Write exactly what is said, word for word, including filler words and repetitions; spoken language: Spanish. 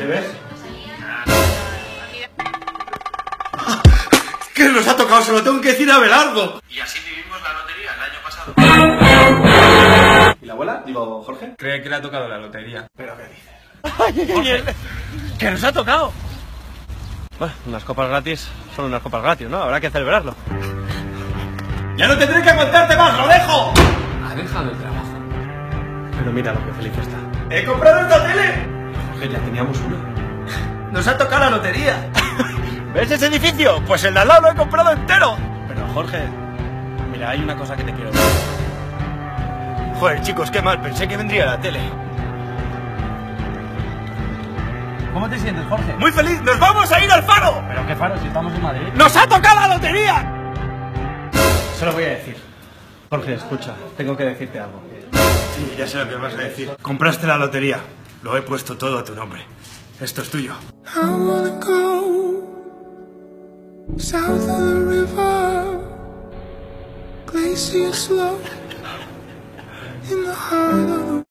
¿Qué ves? ¡Que nos ha tocado! ¡Se lo tengo que decir a Abelardo! Y así vivimos la lotería el año pasado. ¿Y la abuela? Digo, Jorge. Cree que le ha tocado la lotería. ¿Pero qué dices? ¡Ay, Jorge! ¡Que nos ha tocado! Bueno, unas copas gratis son unas copas gratis, ¿no? Habrá que celebrarlo. ¡Ya no tendré que aguantarte más! ¡Lo dejo! Ha dejado el trabajo. Pero mira lo que feliz está. ¡He comprado esta tele! Jorge, ya teníamos una. ¡Nos ha tocado la lotería! ¿Ves ese edificio? Pues el de al lado lo he comprado entero. Pero Jorge, mira, hay una cosa que te quiero decir. Joder, chicos, qué mal. Pensé que vendría la tele. ¿Cómo te sientes, Jorge? ¡Muy feliz! ¡Nos vamos a ir al Faro! ¿Pero qué Faro si estamos en Madrid? ¡Nos ha tocado la lotería! Se lo voy a decir. Jorge, escucha, tengo que decirte algo. Sí, ya sé lo que vas a decir. Compraste la lotería. Lo he puesto todo a tu nombre. Esto es tuyo. I wanna go south of the river, glacier slow in the heart of the